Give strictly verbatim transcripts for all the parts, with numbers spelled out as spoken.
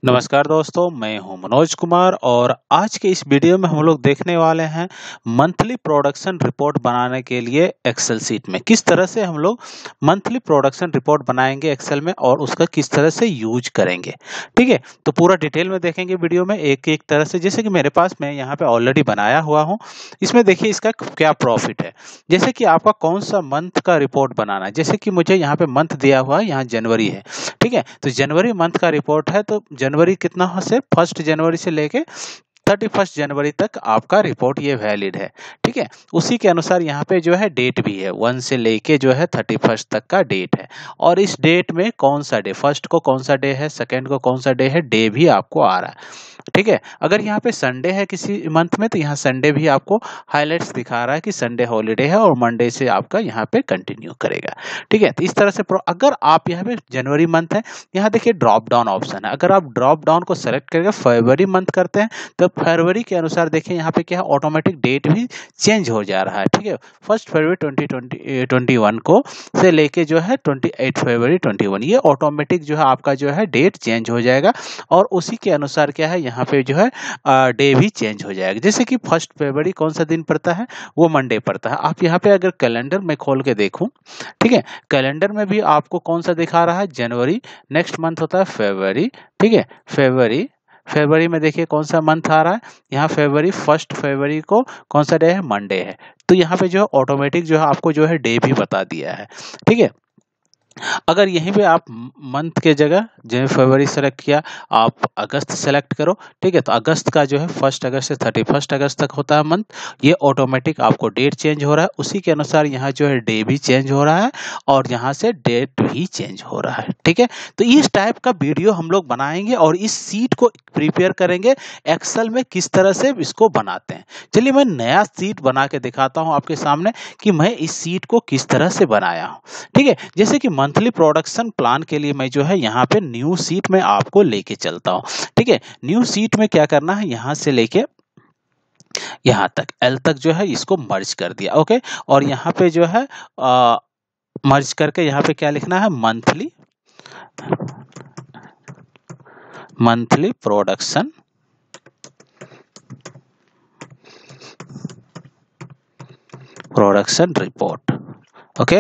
नमस्कार दोस्तों, मैं हूं मनोज कुमार और आज के इस वीडियो में हम लोग देखने वाले हैं मंथली प्रोडक्शन रिपोर्ट बनाने के लिए एक्सेल शीट में किस तरह से हम लोग मंथली प्रोडक्शन रिपोर्ट बनाएंगे एक्सेल में और उसका किस तरह से यूज करेंगे। ठीक है, तो पूरा डिटेल में देखेंगे वीडियो में एक एक तरह से। जैसे कि मेरे पास मैं यहाँ पे ऑलरेडी बनाया हुआ हूँ, इसमें देखिए इसका क्या प्रॉफिट है। जैसे कि आपका कौन सा मंथ का रिपोर्ट बनाना है, जैसे कि मुझे यहाँ पे मंथ दिया हुआ है, यहाँ जनवरी है। ठीक है, तो जनवरी मंथ का रिपोर्ट है, तो जनवरी कितना से फर्स्ट जनवरी से लेके थर्टी फर्स्ट जनवरी तक आपका रिपोर्ट ये वैलिड है। ठीक है, उसी के अनुसार यहाँ पे जो है डेट भी है, वन से लेके जो है थर्टी फर्स्ट तक का डेट है। और इस डेट में कौन सा डे, फर्स्ट को कौन सा डे है, सेकंड को कौन सा डे है, डे भी आपको आ रहा है। ठीक है, अगर यहाँ पे संडे है किसी मंथ में, तो यहाँ संडे भी आपको हाईलाइट्स दिखा रहा है कि संडे हॉलीडे है और मंडे से आपका यहाँ पे कंटिन्यू करेगा। ठीक है, तो इस तरह से अगर आप यहाँ पे जनवरी मंथ है, यहाँ देखिए ड्रॉप डाउन ऑप्शन है। अगर आप ड्रॉप डाउन को सेलेक्ट करके फरवरी मंथ करते हैं, तो फरवरी के अनुसार देखिए यहाँ पे क्या है, ऑटोमेटिक डेट भी चेंज हो जा रहा है। ठीक है, first February twenty twenty twenty one को से लेके जो है twenty eight February twenty one, ये ऑटोमेटिक जो है आपका जो है डेट चेंज हो जाएगा और उसी के अनुसार क्या है यहाँ पे जो है डे भी चेंज हो जाएगा। जैसे कि फर्स्ट फरवरी कौन सा दिन पड़ता है, वो मंडे पड़ता है। आप यहाँ पे अगर कैलेंडर में खोल के देखूं, ठीक है, कैलेंडर में भी आपको कौन सा दिखा रहा है, जनवरी। नेक्स्ट मंथ होता है फरवरी। ठीक है, फरवरी फरवरी में देखिए कौन सा मंथ आ रहा है, यहाँ फरवरी, फर्स्ट फरवरी को कौन सा डे है, मंडे है। तो यहाँ पे जो है ऑटोमेटिक जो है आपको जो है डे भी बता दिया है। ठीक है, अगर यहीं पे आप मंथ के जगह जो फरवरी सेलेक्ट किया, आप अगस्त सेलेक्ट करो। ठीक है, तो अगस्त का जो है फर्स्ट अगस्त से थर्टी फर्स्ट अगस्त तक होता है मंथ, ये ऑटोमेटिक आपको डेट चेंज हो रहा है। उसी के अनुसार यहाँ जो है डे भी चेंज हो रहा है और यहाँ से डेट भी चेंज हो रहा है। ठीक है, तो इस टाइप का वीडियो हम लोग बनाएंगे और इस सीट को प्रिपेयर करेंगे एक्सेल में किस तरह से इसको बनाते हैं। चलिए मैं नया सीट बना के दिखाता हूँ आपके सामने कि मैं इस सीट को किस तरह से बनाया हूँ। ठीक है, जैसे कि मंथली प्रोडक्शन प्लान के लिए मैं जो है यहाँ पे न्यू सीट में आपको लेके चलता हूँ। ठीक है, न्यू सीट में क्या करना है, यहाँ से लेके यहाँ तक एल तक जो है इसको मर्ज कर दिया। ओके, और यहाँ पे जो है आ, मर्ज करके यहाँ पे क्या लिखना है, monthly monthly production production report. Okay,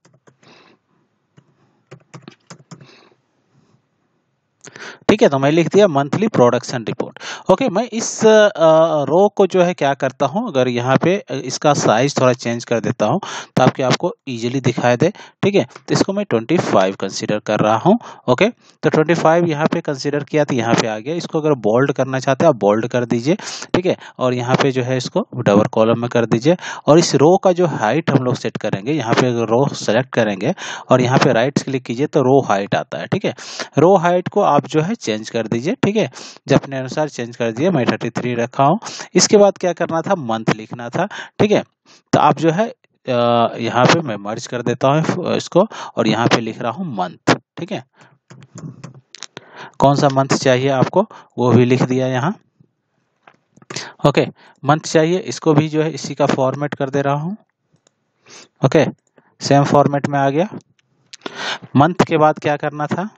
ठीक है, तो मैं लिख दिया मंथली प्रोडक्शन रिपोर्ट। ओके, मैं इस रो को जो है क्या करता हूं, अगर यहाँ पे इसका साइज थोड़ा चेंज कर देता हूं तो आपके आपको इजीली दिखाई दे। ठीक है, तो इसको मैं ट्वेंटी फाइव कंसीडर कर रहा हूं। ओके, तो ट्वेंटी फाइव यहाँ पे कंसीडर किया तो यहाँ पे आ गया। इसको अगर बोल्ड करना चाहते हैं आप बोल्ड कर दीजिए। ठीक है, और यहाँ पे जो है इसको डबल कॉलम में कर दीजिए और इस रो का जो हाइट हम लोग सेट करेंगे, यहाँ पे अगर रो सेलेक्ट करेंगे और यहाँ पे राइट क्लिक कीजिए तो रो हाइट आता है। ठीक है, रो हाइट को आप जो है चेंज कर दीजिए। ठीक है, जब अपने अनुसार चेंज कर दिए, मैं थर्टी थ्री रखा हूँ। इसके बाद क्या करना था, मंथ लिखना था। ठीक है, तो आप जो है यहाँ पे मैं मर्ज कर देता हूँ इसको और यहाँ पे लिख रहा हूँ मंथ। ठीक है, कौन सा मंथ चाहिए आपको वो भी लिख दिया यहाँ। ओके, मंथ चाहिए, इसको भी जो है इसी का फॉर्मेट कर दे रहा हूँ। ओके, सेम फॉर्मेट में आ गया। मंथ के बाद क्या करना था,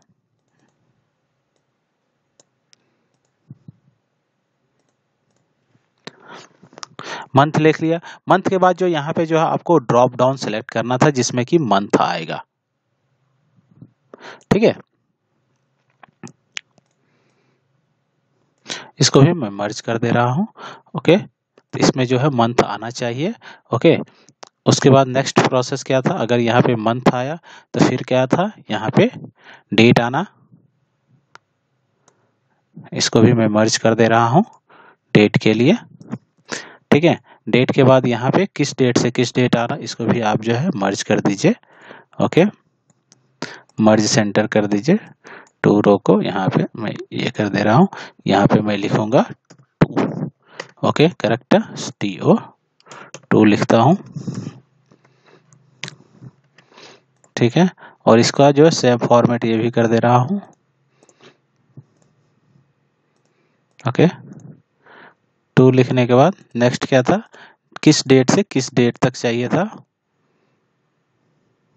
मंथ लिख लिया। मंथ के बाद जो यहाँ पे जो है आपको ड्रॉप डाउन सेलेक्ट करना था जिसमें कि मंथ आएगा। ठीक है, इसको भी मैं मर्ज कर दे रहा हूँ। ओके, तो इसमें जो है मंथ आना चाहिए। ओके, उसके बाद नेक्स्ट प्रोसेस क्या था, अगर यहाँ पे मंथ आया तो फिर क्या था, यहाँ पे डेट आना। इसको भी मैं मर्ज कर दे रहा हूँ डेट के लिए। ठीक है, डेट के बाद यहाँ पे किस डेट से किस डेट आ रहा, इसको भी आप जो है मर्ज कर दीजिए। ओके, मर्ज सेंटर कर दीजिए। टू रो को यहाँ पे मैं ये कर दे रहा हूँ, यहाँ पे मैं लिखूंगा to. Okay, correct, T O to लिखता हूँ। ठीक है, और इसका जो सेम फॉर्मेट ये भी कर दे रहा हूँ। ओके, टू लिखने के बाद नेक्स्ट क्या था, किस डेट से किस डेट तक चाहिए था,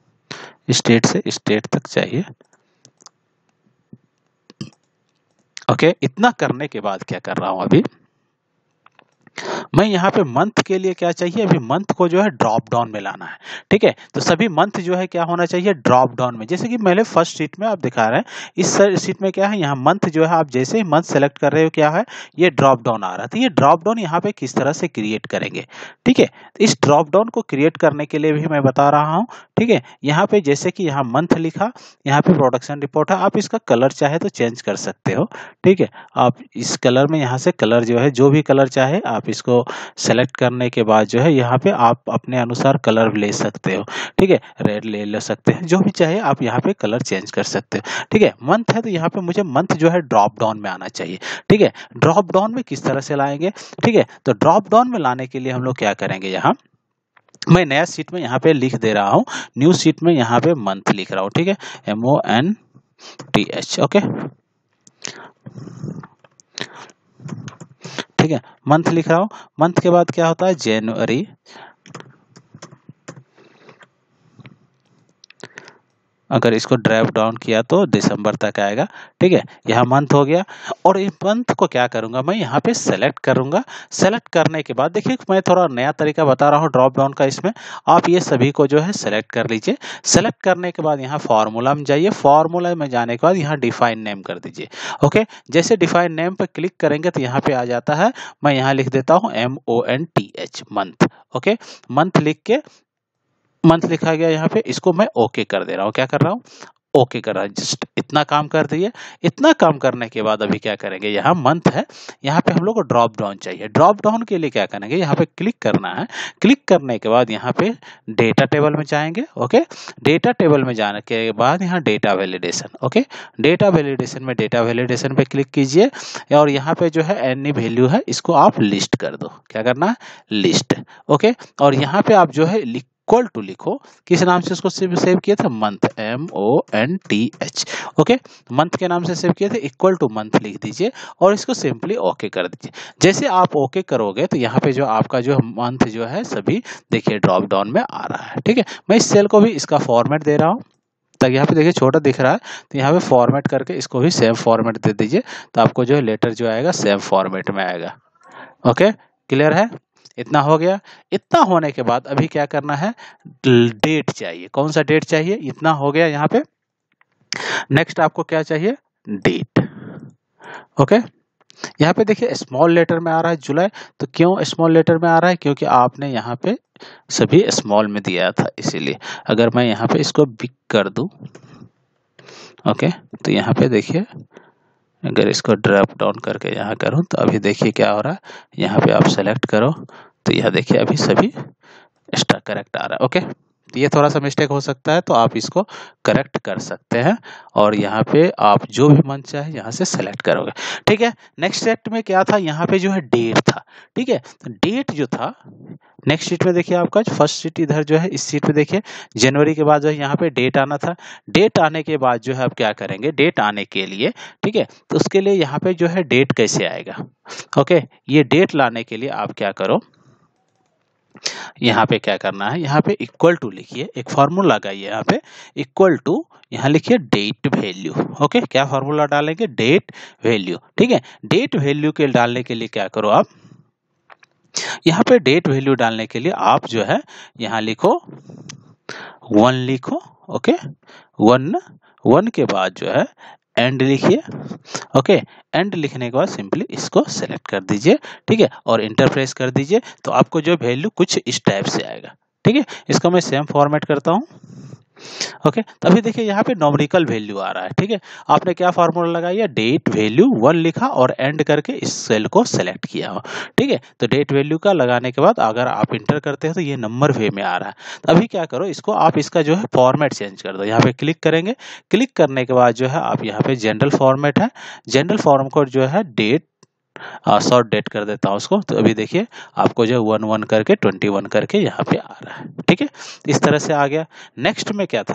इस डेट से इस डेट तक चाहिए। ओके, इतना करने के बाद क्या कर रहा हूं अभी मैं यहाँ पे मंथ के लिए क्या चाहिए, अभी मंथ को जो है ड्रॉप डाउन में लाना है। ठीक है, तो सभी मंथ जो है क्या होना चाहिए, ड्रॉप डाउन में। जैसे कि मैंने फर्स्ट शीट में आप दिखा रहे हैं, इस शीट में क्या है, यहाँ मंथ जो है आप जैसे ही मंथ सेलेक्ट कर रहे हो क्या है, ये ड्रॉप डाउन आ रहा है। तो ये ड्रॉप डाउन यहाँ पे किस तरह से क्रिएट करेंगे। ठीक है, तो इस ड्रॉप डाउन को क्रिएट करने के लिए भी मैं बता रहा हूँ। ठीक है, यहाँ पे जैसे कि यहाँ मंथ लिखा, यहाँ पे प्रोडक्शन रिपोर्ट है, आप इसका कलर चाहे तो चेंज कर सकते हो। ठीक है, आप इस कलर में यहाँ से कलर जो है, जो भी कलर चाहे आप इसको सेलेक्ट करने के बाद जो है यहाँ पे आप अपने अनुसार कलर ले सकते हो। ठीक है, रेड ले ले सकते हैं, जो भी चाहे आप यहाँ पे कलर चेंज कर सकते हो। ठीक है, मंथ है तो यहाँ पे मुझे मंथ जो है ड्रॉप डाउन में आना चाहिए। ठीक है, ड्रॉप डाउन में किस तरह से लाएंगे। ठीक है, तो ड्रॉप डाउन में लाने के लिए हम लोग क्या करेंगे, यहाँ मैं नया सीट में यहाँ पे लिख दे रहा हूँ, न्यू सीट में यहाँ पे मंथ लिख रहा हूँ। ठीक है, M O N T H. Okay, ठीक है, मंथ लिख रहा हूं। मंथ के बाद क्या होता है, जनवरी, अगर इसको ड्राइव डाउन किया तो दिसंबर तक आएगा। ठीक है, यहाँ मंथ हो गया। और इस मंथ को क्या करूंगा, मैं यहाँ पे सेलेक्ट करूंगा। सेलेक्ट करने के बाद देखिए मैं थोड़ा नया तरीका बता रहा हूँ ड्रॉप डाउन का, इसमें आप ये सभी को जो है सेलेक्ट कर लीजिए। सेलेक्ट करने के बाद यहाँ फार्मूला में जाइए, फार्मूला में जाने के बाद यहाँ डिफाइन नेम कर दीजिए। ओके, जैसे डिफाइन नेम पे क्लिक करेंगे तो यहाँ पे आ जाता है, मैं यहाँ लिख देता हूँ M O N T H, month. Okay, month लिख के, मंथ लिखा गया यहाँ पे, इसको मैं ओके कर दे रहा हूँ। क्या कर रहा हूँ, ओके कर रहा है। जस्ट इतना काम कर दिए। इतना काम करने के बाद अभी क्या करेंगे, यहाँ मंथ है, यहाँ पे हम लोग को ड्रॉप डाउन चाहिए। ड्रॉप डाउन के लिए क्या करेंगे, यहाँ पे क्लिक करना है। क्लिक करने के बाद यहाँ पे डेटा टेबल में जाएंगे। ओके, डेटा टेबल में जाने के बाद यहाँ data validation. Okay, data validation में डेटा वैलिडेशन पे क्लिक कीजिए और यहाँ पे जो है एनी वैल्यू है इसको आप लिस्ट कर दो। क्या करना है, लिस्ट। ओके, और यहाँ पे आप जो है इक्वल टू लिखो, किस नाम से उसको सेव सेव किया था, month, M O N T H. Okay, month के नाम से सेव किए थे, इक्वल टू मंथ लिख दीजिए और इसको सिंपली ओके कर दीजिए। जैसे आप ओके करोगे तो यहाँ पे जो आपका जो मंथ जो है सभी देखिए ड्रॉप डाउन में आ रहा है। ठीक है, मैं इस सेल को भी इसका फॉर्मेट दे रहा हूँ, तक यहाँ पे देखिए छोटा दिख रहा है, तो यहाँ पे फॉर्मेट करके इसको भी सेम फॉर्मेट दे दीजिए, तो आपको जो है लेटर जो आएगा सेम फॉर्मेट में आएगा। ओके, क्लियर है, इतना हो गया। इतना होने के बाद अभी क्या करना है, डेट चाहिए। कौन सा डेट चाहिए, इतना हो गया यहाँ पे। नेक्स्ट आपको क्या चाहिए, डेट। ओके, यहाँ पे देखिए स्मॉल लेटर में आ रहा है जुलाई, तो क्यों स्मॉल लेटर में आ रहा है, क्योंकि आपने यहाँ पे सभी स्मॉल में दिया था, इसीलिए। अगर मैं यहाँ पे इसको बिग कर दूं, ओके, तो यहाँ पे देखिए अगर इसको ड्रॉप डाउन करके यहाँ करूँ तो अभी देखिए क्या हो रहा है, यहाँ पे आप सेलेक्ट करो तो यह देखिए अभी सभी एक्स्ट्रा करेक्ट आ रहा है। ओके, तो ये थोड़ा सा मिस्टेक हो सकता है, तो आप इसको करेक्ट कर सकते हैं और यहाँ पे आप जो भी मन चाहे यहाँ से सेलेक्ट करोगे। ठीक है, नेक्स्ट सेट में क्या था, यहाँ पे जो है डेट था। ठीक है, तो डेट जो था नेक्स्ट शीट में देखिए, आपका फर्स्ट शीट इधर जो है इस शीट में देखिए, जनवरी के बाद जो है यहाँ पे डेट आना था। डेट आने के बाद जो है आप क्या करेंगे, डेट आने के लिए, ठीक है, तो उसके लिए यहाँ पे जो है डेट कैसे आएगा। ओके, ये डेट लाने के लिए आप क्या करो, यहाँ पे क्या करना है, यहाँ पे इक्वल टू लिखिए, एक फॉर्मूला लगाइए, यहाँ पे इक्वल टू, यहाँ लिखिए डेट वैल्यू। ओके, क्या फॉर्मूला डालेंगे, डेट वैल्यू। ठीक है, डेट वैल्यू के डालने के लिए क्या करो आप, यहाँ पे डेट वैल्यू डालने के लिए आप जो है यहाँ लिखो वन लिखो। ओके, वन, वन के बाद जो है एंड लिखिए। ओके, एंड लिखने के बाद सिंपली इसको सेलेक्ट कर दीजिए। ठीक है, और इंटर प्रेस कर दीजिए, तो आपको जो वैल्यू कुछ इस टाइप से आएगा। ठीक है, इसको मैं सेम फॉर्मेट करता हूँ। ओके, तभी देखिए यहाँ पे नॉमरिकल वैल्यू आ रहा है। ठीक है, आपने क्या फॉर्मूला लगाया, डेट वैल्यू वन लिखा और एंड करके इस सेल को सेलेक्ट किया हो। ठीक है, तो डेट वैल्यू का लगाने के बाद अगर आप इंटर करते हैं तो ये नंबर वे में आ रहा है। तो अभी क्या करो, इसको आप इसका जो है फॉर्मेट चेंज कर दो। यहाँ पे क्लिक करेंगे, क्लिक करने के बाद जो है आप यहाँ पे जनरल फॉर्मेट है, जनरल फॉर्म को जो है डेट शॉर्ट डेट कर देता हूँ उसको। तो अभी देखिए आपको जो वन वन करके ट्वेंटी वन करके यहाँ पे आ रहा है। ठीक है, इस तरह से आ गया। नेक्स्ट में क्या था,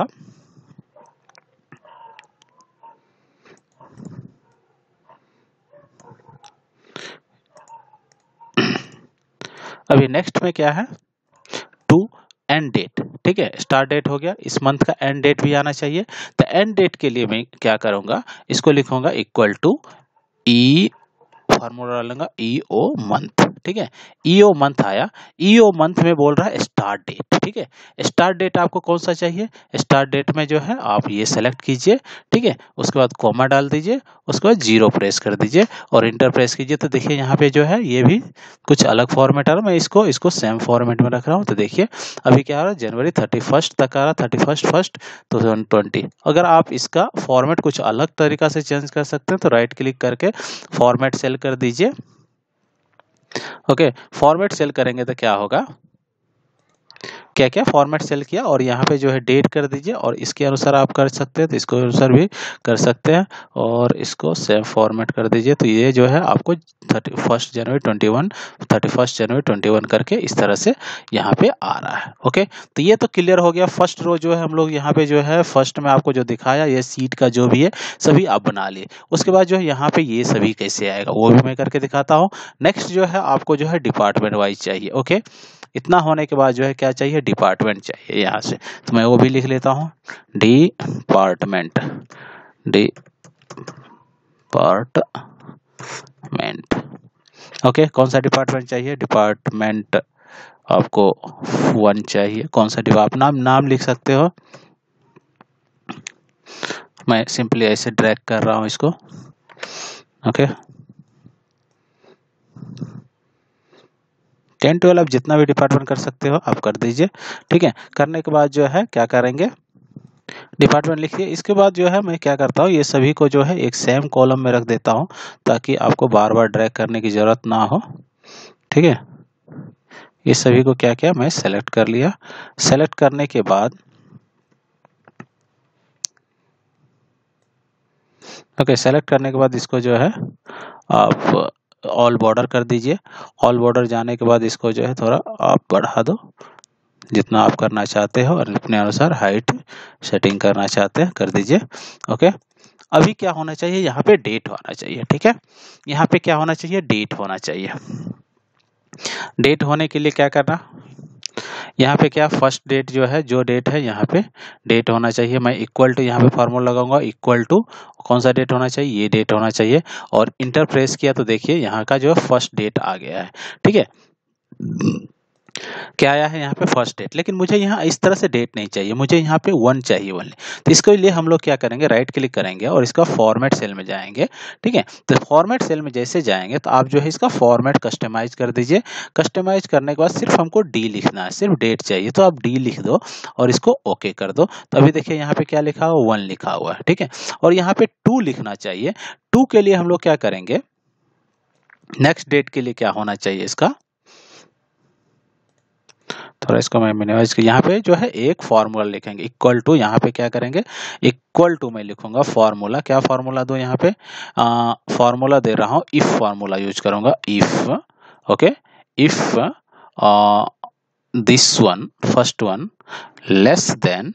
अभी नेक्स्ट में क्या है, टू एंड डेट। ठीक है, स्टार्ट डेट हो गया, इस मंथ का एंड डेट भी आना चाहिए। तो एंड डेट के लिए मैं क्या करूंगा, इसको लिखूंगा इक्वल टू ई फार्मूला डालूंगा ई ओ मंथ, ठीक है। ई ओ मंथ आया, ई ओ मंथ में बोल रहा है स्टार्ट डेट, ठीक है। स्टार्ट डेट आपको कौन सा चाहिए, स्टार्ट डेट में जो है आप ये सेलेक्ट कीजिए, ठीक है। उसके बाद कॉमा डाल दीजिए, उसके बाद जीरो प्रेस कर दीजिए और इंटर प्रेस कीजिए। तो देखिए यहाँ पे जो है ये भी कुछ अलग फॉर्मेट आ रहा है, मैं इसको इसको सेम फॉर्मेट में रख रहा हूँ। तो देखिए अभी क्या आ रहा है, जनवरी थर्टी फर्स्ट तक आ रहा, thirty first first two thousand twenty. अगर आप इसका फॉर्मेट कुछ अलग तरीका से चेंज कर सकते हैं तो राइट क्लिक करके फॉर्मेट सेल कर दीजिए। ओके, फॉर्मेट सेल करेंगे तो क्या होगा, क्या क्या फॉर्मेट सेल किया और यहाँ पे जो है डेट कर दीजिए और इसके अनुसार आप कर सकते हैं तो इसको अनुसार भी कर सकते हैं और इसको सेम फॉर्मेट कर दीजिए। तो ये जो है आपको thirty first January twenty one thirty first January twenty one करके इस तरह से यहाँ पे आ रहा है। ओके, तो ये तो क्लियर हो गया। फर्स्ट रो जो है हम लोग यहाँ पे जो है फर्स्ट में आपको जो दिखाया ये सीट का जो भी है सभी आप बना लिए। उसके बाद जो है यहाँ पे ये सभी कैसे आएगा वो भी मैं करके दिखाता हूँ। नेक्स्ट जो है आपको जो है डिपार्टमेंट वाइज चाहिए। ओके, इतना होने के बाद जो है क्या चाहिए, डिपार्टमेंट चाहिए यहाँ से। तो मैं वो भी लिख लेता हूँ, डिपार्टमेंट, डिपार्टमेंट। ओके, कौन सा डिपार्टमेंट चाहिए, डिपार्टमेंट आपको वन चाहिए। कौन सा डिपार्ट, नाम नाम लिख सकते हो, मैं सिंपली ऐसे ड्रैग कर रहा हूँ इसको। ओके, टेन ट्वेल्व आप जितना भी डिपार्टमेंट कर सकते हो आप कर दीजिए, ठीक है। करने के बाद जो है क्या करेंगे, डिपार्टमेंट लिखिए। इसके बाद जो है मैं क्या करता हूँ, ये सभी को जो है एक सेम कॉलम में रख देता हूँ ताकि आपको बार बार ड्रैग करने की जरूरत ना हो, ठीक है। ये सभी को क्या क्या मैं सेलेक्ट कर लिया। सेलेक्ट करने के बाद ओके, सेलेक्ट करने के बाद इसको जो है आप ऑल बॉर्डर कर दीजिए। ऑल बॉर्डर जाने के बाद इसको जो है थोड़ा आप बढ़ा दो जितना आप करना चाहते हो और अपने अनुसार हाइट सेटिंग करना चाहते हैं कर दीजिए। ओके, अभी क्या होना चाहिए, यहाँ पे डेट होना चाहिए, ठीक है। यहाँ पे क्या होना चाहिए, डेट होना चाहिए। डेट होने के लिए क्या करना, यहाँ पे क्या फर्स्ट डेट जो है, जो डेट है यहाँ पे डेट होना चाहिए। मैं इक्वल टू यहाँ पे फॉर्मूला लगाऊंगा, इक्वल टू कौन सा डेट होना चाहिए, ये डेट होना चाहिए। और इंटर प्रेस किया तो देखिए यहाँ का जो फर्स्ट डेट आ गया है, ठीक है। क्या आया है यहाँ पे फर्स्ट डेट, लेकिन मुझे यहाँ इस तरह से डेट नहीं चाहिए, मुझे यहाँ पे वन चाहिए ओनली। तो इसके लिए हम लोग क्या करेंगे, राइट क्लिक करेंगे और इसका फॉर्मेट सेल में जाएंगे, ठीक है। तो फॉर्मेट सेल में जैसे जाएंगे तो आप जो है इसका फॉर्मेट कस्टमाइज कर दीजिए। कस्टमाइज करने के बाद सिर्फ हमको डी लिखना है, सिर्फ डेट चाहिए तो आप डी लिख दो और इसको ओके कर दो। तो अभी देखिए यहाँ पे क्या लिखा हुआ, वन लिखा हुआ है, ठीक है। और यहाँ पे टू लिखना चाहिए। टू के लिए हम लोग क्या करेंगे, नेक्स्ट डेट के लिए क्या होना चाहिए इसका, थोड़ा इसको मैं मिनिमाइज कर, यहाँ पे जो है एक फार्मूला लिखेंगे इक्वल टू, यहाँ पे क्या करेंगे इक्वल टू में लिखूंगा फार्मूला। क्या फार्मूला दो, यहाँ पे फार्मूला दे रहा हूँ, इफ फार्मूला यूज करूंगा, if. Okay, if this one first one less than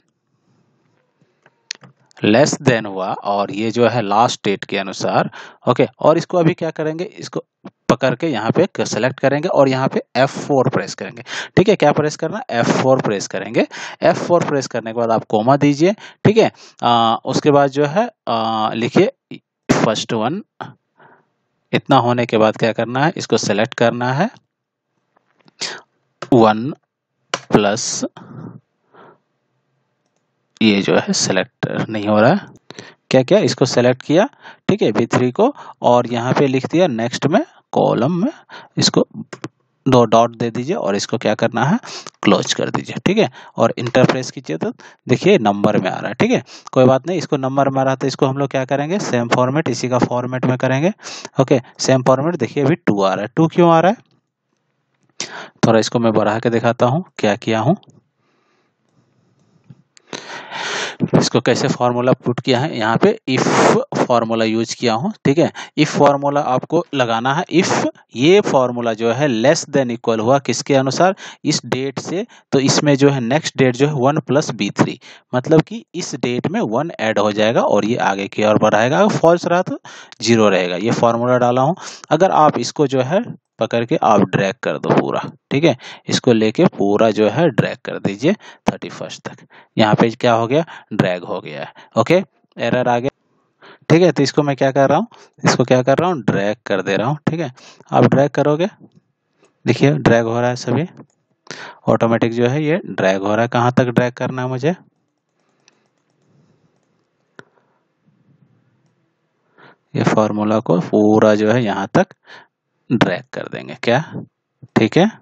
less than हुआ और ये जो है लास्ट डेट के अनुसार। ओके, और इसको अभी क्या करेंगे, इसको पकड़ के यहाँ पे सेलेक्ट करेंगे और यहाँ पे एफ फोर प्रेस करेंगे, ठीक है। क्या प्रेस करना, एफ फोर प्रेस करेंगे। एफ फोर प्रेस करने के बाद आप कोमा दीजिए, ठीक है। आ, उसके बाद जो है लिखिए फर्स्ट वन। इतना होने के बाद क्या करना है, इसको सेलेक्ट करना है, वन प्लस ये जो है सेलेक्ट नहीं हो रहा है, क्या क्या इसको सेलेक्ट किया, ठीक है, बी थ्री को, और यहाँ पे लिख दिया नेक्स्ट में कॉलम में, इसको दो डॉट दे दीजिए और इसको क्या करना है, क्लोज कर दीजिए, ठीक है। और इंटर प्रेस कीजिए तो देखिए नंबर में आ रहा है, ठीक है। कोई बात नहीं, इसको नंबर में आ रहा है तो इसको हम लोग क्या करेंगे, सेम फॉर्मेट, इसी का फॉर्मेट में करेंगे। Okay, same format. देखिए अभी टू आ रहा है, टू क्यों आ रहा है, थोड़ा इसको मैं बढ़ा के दिखाता हूँ क्या किया हूँ, इसको कैसे फार्मूला पुट किया है। यहाँ पे इफ फार्मूला यूज किया हूँ, ठीक है। इफ फार्मूला आपको लगाना है, इफ ये फार्मूला जो है लेस देन इक्वल हुआ किसके अनुसार, इस डेट से, तो इसमें जो है नेक्स्ट डेट जो है वन प्लस बी थ्री, मतलब कि इस डेट में वन ऐड हो जाएगा और ये आगे की ओर बढ़ाएगा। अगर फॉल्स रहा तो जीरो रहेगा। ये फार्मूला डाला हूँ। अगर आप इसको जो है पकड़ के आप ड्रैग कर दो पूरा, ठीक है, इसको लेके पूरा जो है ड्रैग कर दीजिए थर्टी फर्स्ट तक। यहाँ पे क्या हो गया, ड्रैग हो गया है। ओके, एरर आ गया, ठीक है। तो इसको मैं क्या कर रहा हूँ, इसको क्या कर रहा हूँ, ड्रैग कर दे रहा हूँ। ठीक है, आप ड्रैग करोगे, देखिए ड्रैग हो रहा है, सभी ऑटोमेटिक जो है ये ड्रैग हो रहा है। कहाँ तक ड्रैग करना है मुझे, ये फॉर्मूला को पूरा जो है यहाँ तक ड्रैग कर देंगे क्या, ठीक है।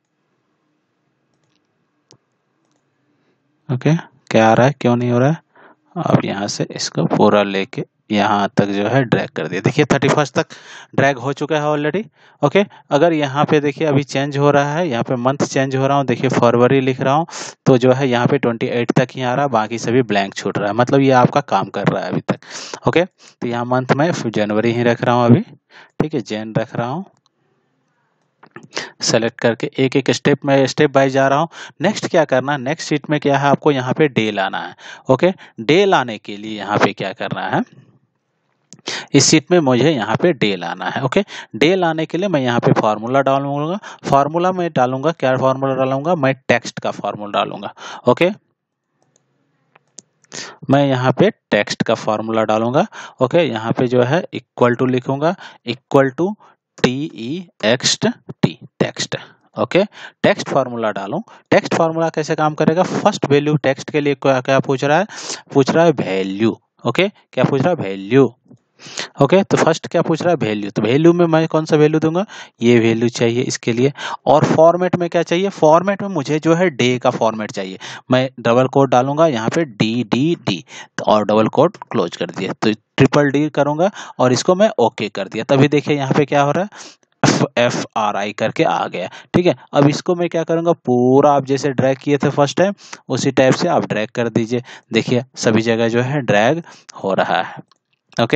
ओके, क्या आ रहा है, क्यों नहीं हो रहा है, अब यहाँ से इसको पूरा लेके यहाँ तक जो है ड्रैग कर दिया। देखिए थर्टी फर्स्ट तक ड्रैग हो चुका है ऑलरेडी। ओके, अगर यहाँ पे देखिए अभी चेंज हो रहा है, यहाँ पे मंथ चेंज हो रहा हूँ, देखिए फरवरी लिख रहा हूँ तो जो है यहाँ पे ट्वेंटी एट तक ही आ रहा है, बाकी सभी ब्लैंक छूट रहा है, मतलब ये आपका काम कर रहा है अभी तक। ओके, तो यहाँ मंथ में जनवरी ही रख रहा हूँ अभी, ठीक है, जैन रख रहा हूँ, सेलेक्ट करके एक एक स्टेप में स्टेप बाय जा रहा हूँ। नेक्स्ट क्या करना है, नेक्स्ट शीट में क्या है, आपको यहाँ पे डे लाना है। ओके, डे लाने के लिए यहाँ पे क्या करना है, इस शीट में मुझे यहाँ पे डे लाना है। ओके, डे लाने के लिए मैं यहाँ पे फार्मूला डालूंगा, फार्मूला में डालूंगा, क्या फार्मूला डालूंगा, मैं टेक्स्ट का फार्मूला डालूंगा। ओके, मैं यहाँ पे टेक्स्ट का फार्मूला डालूंगा। ओके, यहाँ पे जो है इक्वल टू लिखूंगा, equal to T E X T, text. Okay, text formula डालूं, टेक्स्ट फार्मूला कैसे काम करेगा, फर्स्ट वैल्यू टेक्स्ट के लिए क्या क्या पूछ रहा है, पूछ रहा है वैल्यू। ओके, क्या पूछ रहा है, वैल्यू। ओके, तो फर्स्ट क्या पूछ रहा है, वैल्यू, तो वैल्यू में मैं कौन सा वैल्यू दूंगा, ये वैल्यू चाहिए इसके लिए। और फॉर्मेट में क्या चाहिए, फॉर्मेट में मुझे जो है डे का फॉर्मेट चाहिए, मैं डबल कोट डालूंगा यहाँ पे डी डी डी, और डबल कोट क्लोज कर दिया, तो ट्रिपल डी करूंगा और इसको मैं ओके कर दिया, तभी देखिए यहाँ पे क्या हो रहा है, एफ आर आई करके आ गया। ठीक है, अब इसको मैं क्या करूंगा, पूरा आप जैसे ड्रैग किए थे फर्स्ट टाइम उसी टाइप से आप ड्रैग कर दीजिए, देखिए सभी जगह जो है ड्रैग हो रहा है। ओके,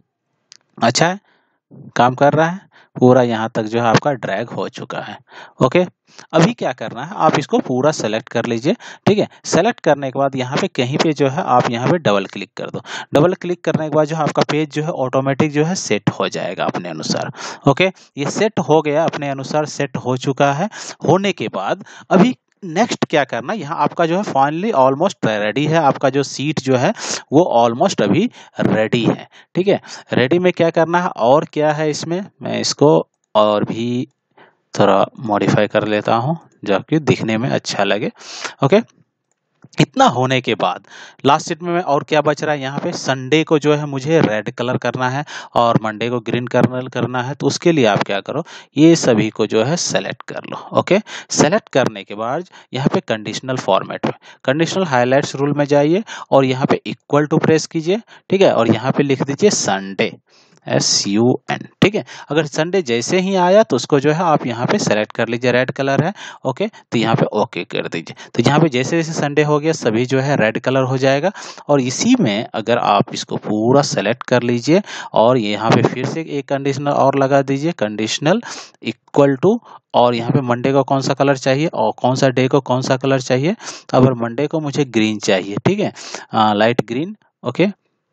अच्छा है, काम कर रहा है, पूरा यहाँ तक जो है आपका ड्रैग हो चुका है। ओके, अभी क्या करना है, आप इसको पूरा सेलेक्ट कर लीजिए। ठीक है, सेलेक्ट करने के बाद यहाँ पे कहीं पे जो है आप यहाँ पे डबल क्लिक कर दो, डबल क्लिक करने के बाद जो है आपका पेज जो है ऑटोमेटिक जो है सेट हो जाएगा अपने अनुसार। ओके, ये सेट हो गया, अपने अनुसार सेट हो चुका है। होने के बाद अभी नेक्स्ट क्या करना, यहाँ आपका जो है फाइनली ऑलमोस्ट रेडी है, आपका जो सीट जो है वो ऑलमोस्ट अभी रेडी है। ठीक है, रेडी में क्या करना है, और क्या है इसमें, मैं इसको और भी थोड़ा मॉडिफाई कर लेता हूँ जबकि दिखने में अच्छा लगे। ओके, इतना होने के बाद लास्ट सीट में मैं और क्या बच रहा है, यहाँ पे संडे को जो है मुझे रेड कलर करना है और मंडे को ग्रीन कलर करना है, तो उसके लिए आप क्या करो, ये सभी को जो है सेलेक्ट कर लो। ओके, सेलेक्ट करने के बाद यहाँ पे कंडीशनल फॉर्मेट में कंडीशनल हाइलाइट्स रूल में जाइए और यहाँ पे इक्वल टू प्रेस कीजिए। ठीक है, और यहाँ पे लिख दीजिए संडे, एस यू एन। ठीक है, अगर संडे जैसे ही आया तो उसको जो है आप यहाँ पे सेलेक्ट कर लीजिए, रेड कलर है। ओके, तो यहाँ पे ओके कर दीजिए, तो यहाँ पे जैसे जैसे संडे हो गया सभी जो है रेड कलर हो जाएगा। और इसी में अगर आप इसको पूरा सेलेक्ट कर लीजिए और यहाँ पे फिर से एक कंडीशनल और लगा दीजिए, कंडीशनल इक्वल टू, और यहाँ पे मंडे को कौन सा कलर चाहिए और कौन सा डे को कौन सा कलर चाहिए, तो अगर मंडे को मुझे ग्रीन चाहिए, ठीक है, लाइट ग्रीन। ओके,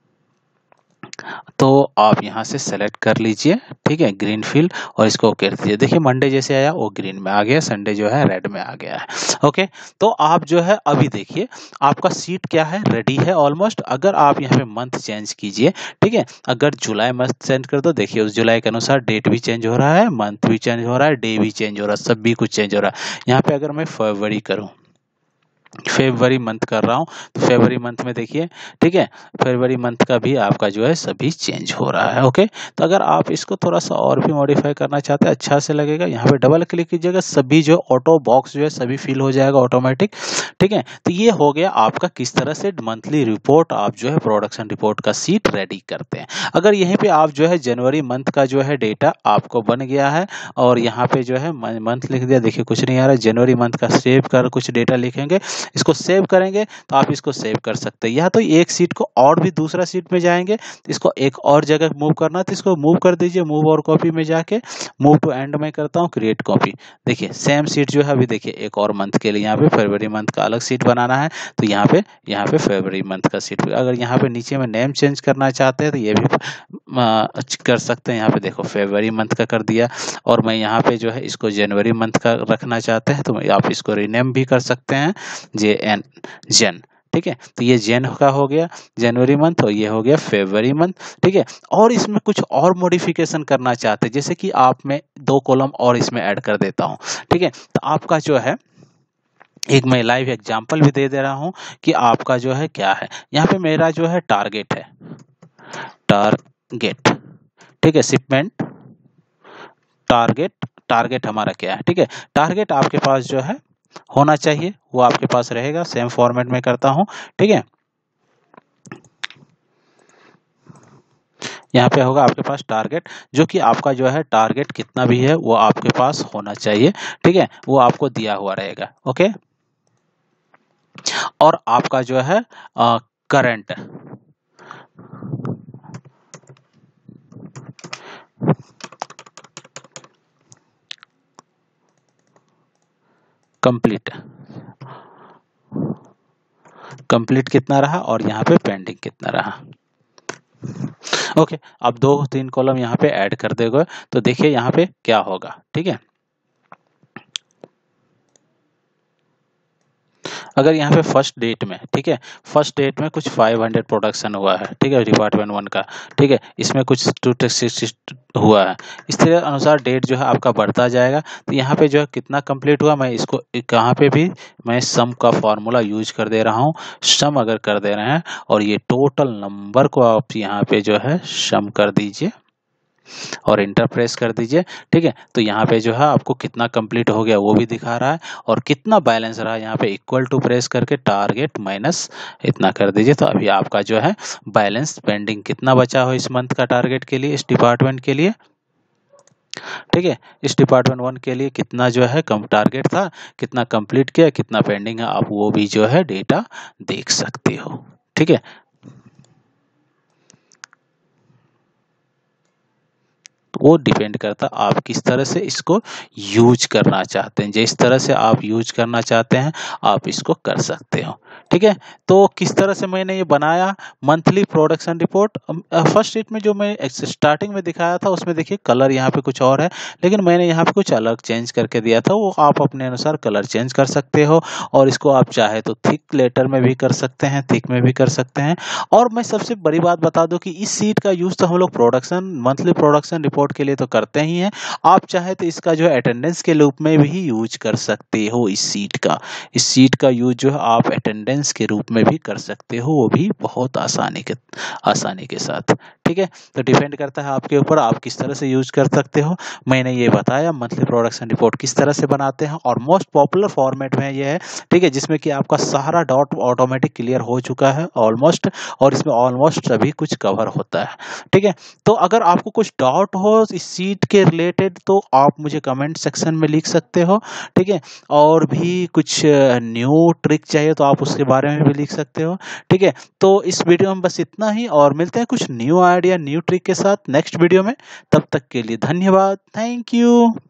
तो आप यहाँ से सेलेक्ट कर लीजिए, ठीक है, ग्रीन फील्ड, और इसको ओके कर दीजिए। देखिए मंडे जैसे आया वो ग्रीन में आ गया, संडे जो है रेड में आ गया है। ओके, तो आप जो है अभी देखिए आपका सीट क्या है, रेडी है ऑलमोस्ट। अगर आप यहाँ पे मंथ चेंज कीजिए, ठीक है, अगर जुलाई मंथ चेंज कर दो, देखिए उस जुलाई के अनुसार डेट भी चेंज हो रहा है, मंथ भी चेंज हो रहा है, डे भी चेंज हो रहा है, सब भी कुछ चेंज हो रहा है। यहाँ पे अगर मैं फरवरी करूँ, फरवरी मंथ कर रहा हूँ, तो फरवरी मंथ में देखिए, ठीक है, फरवरी मंथ का भी आपका जो है सभी चेंज हो रहा है। ओके, तो अगर आप इसको थोड़ा सा और भी मॉडिफाई करना चाहते हैं, अच्छा से लगेगा, यहाँ पे डबल क्लिक कीजिएगा, सभी जो ऑटो बॉक्स जो है सभी फिल हो जाएगा ऑटोमेटिक। ठीक है, तो ये हो गया आपका किस तरह से मंथली रिपोर्ट आप जो है प्रोडक्शन रिपोर्ट का सीट रेडी करते हैं। अगर यहीं पे आप जो है जनवरी मंथ का जो है डेटा आपको बन गया है और यहाँ पे जो है मंथ लिख दिया, देखिए कुछ नहीं आ रहा है, जनवरी मंथ का सेव कर कुछ डेटा लिखेंगे, इसको सेव करेंगे तो आप इसको सेव कर सकते हैं। या तो एक सीट को और भी दूसरा सीट में जाएंगे तो इसको एक और जगह मूव करना, तो इसको मूव कर दीजिए, मूव और कॉपी में जाके मूव टू एंड में करता हूँ, क्रिएट कॉपी। देखिए सेम सीट जो है अभी देखिए एक और मंथ के लिए यहाँ पे फरवरी मंथ का अलग सीट बनाना है, तो यहाँ पे यहाँ पे फरवरी मंथ का सीट। अगर यहाँ पे नीचे में नेम चेंज करना चाहते हैं तो ये भी कर सकते हैं। यहाँ पे देखो फरवरी मंथ का कर दिया, और मैं यहाँ पे जो है इसको जनवरी मंथ का रखना चाहते हैं तो आप इसको रीनेम भी कर सकते हैं, जे एन जन। ठीक है। तो ये जैन का हो गया जनवरी मंथ और ये हो गया फरवरी मंथ, ठीक है। और इसमें कुछ और मॉडिफिकेशन करना चाहते हैं, जैसे कि आप मैं दो कॉलम और इसमें ऐड कर देता हूँ, ठीक है। तो आपका जो है एक मैं लाइव एग्जांपल भी दे दे रहा हूँ कि आपका जो है क्या है। यहाँ पे मेरा जो है टारगेट है, टारगेट, ठीक है। शिपमेंट टारगेट, टारगेट हमारा क्या है, ठीक है। टारगेट आपके पास जो है होना चाहिए, वो आपके पास रहेगा। सेम फॉर्मेट में करता हूं, ठीक है। यहाँ पे होगा आपके पास टारगेट, जो कि आपका जो है टारगेट कितना भी है वो आपके पास होना चाहिए, ठीक है। वो आपको दिया हुआ रहेगा, ओके। और आपका जो है करंट, कंप्लीट, कंप्लीट कितना रहा और यहाँ पे पेंडिंग कितना रहा, ओके। अब दो तीन कॉलम यहाँ पे ऐड कर देगा तो देखिए यहाँ पे क्या होगा, ठीक है। अगर यहाँ पे फर्स्ट डेट में, ठीक है, फर्स्ट डेट में कुछ पाँच सौ प्रोडक्शन हुआ है, ठीक है, डिपार्टमेंट वन का, ठीक है। इसमें कुछ टू सिक्सटी हुआ है। इस तरह अनुसार डेट जो है आपका बढ़ता जाएगा। तो यहाँ पे जो है कितना कंप्लीट हुआ, मैं इसको कहाँ पे भी मैं सम का फॉर्मूला यूज कर दे रहा हूँ। सम अगर कर दे रहे हैं और ये टोटल नंबर को आप यहाँ पे जो है सम कर दीजिए और इंटर प्रेस कर दीजिए, ठीक है। तो यहाँ पे जो है आपको कितना कंप्लीट हो गया वो भी दिखा रहा है और कितना बैलेंस रहा यहाँ पे इक्वल टू प्रेस करके टारगेट माइनस इतना कर दीजिए। तो अभी आपका जो है बैलेंस पेंडिंग कितना बचा हो इस मंथ का टारगेट के लिए, इस डिपार्टमेंट के लिए, ठीक है। इस डिपार्टमेंट वन के लिए कितना जो है कम टारगेट था, कितना कंप्लीट किया, कितना पेंडिंग है, आप वो भी जो है डेटा देख सकते हो, ठीक है। वो डिपेंड करता है आप किस तरह से इसको यूज करना चाहते हैं। जिस तरह से आप यूज करना चाहते हैं आप इसको कर सकते हो, ठीक है। तो किस तरह से मैंने ये बनाया monthly production report. First sheet में जो मैं स्टार्टिंग में दिखाया था उसमें देखिए कलर यहाँ पे कुछ और है, लेकिन मैंने यहाँ पे कुछ अलग चेंज करके दिया था। वो आप अपने अनुसार कलर चेंज कर सकते हो और इसको आप चाहे तो थिक लेटर में भी कर सकते हैं, थिक में भी कर सकते हैं। और मैं सबसे बड़ी बात बता दूं कि इस शीट का यूज तो हम लोग प्रोडक्शन मंथली प्रोडक्शन रिपोर्ट के लिए तो करते ही हैं। आप चाहे तो इसका जो है अटेंडेंस के रूप में भी यूज कर सकते हो। इस सीट का इस सीट का यूज जो है आप अटेंडेंस के रूप में भी कर सकते हो, वो भी बहुत आसानी के आसानी के साथ, ठीक है। तो डिपेंड करता है आपके ऊपर, आप किस तरह से यूज कर सकते हो। मैंने ये बताया मंथली प्रोडक्शन रिपोर्ट किस तरह से बनाते हैं और मोस्ट पॉपुलर फॉर्मेट में ये है, ठीक है, जिसमें कि आपका सारा डॉट ऑटोमेटिक क्लियर हो चुका है ऑलमोस्ट, और इसमें ऑलमोस्ट सभी कुछ कवर होता है, ठीक है। तो अगर आपको कुछ डाउट हो इस सीट के रिलेटेड तो आप मुझे कमेंट सेक्शन में लिख सकते हो, ठीक है। और भी कुछ न्यू ट्रिक चाहिए तो आप उसके बारे में भी लिख सकते हो, ठीक है। तो इस वीडियो में बस इतना ही और मिलते हैं कुछ न्यू आइडिया न्यू ट्रिक के साथ नेक्स्ट वीडियो में। तब तक के लिए धन्यवाद, थैंक यू।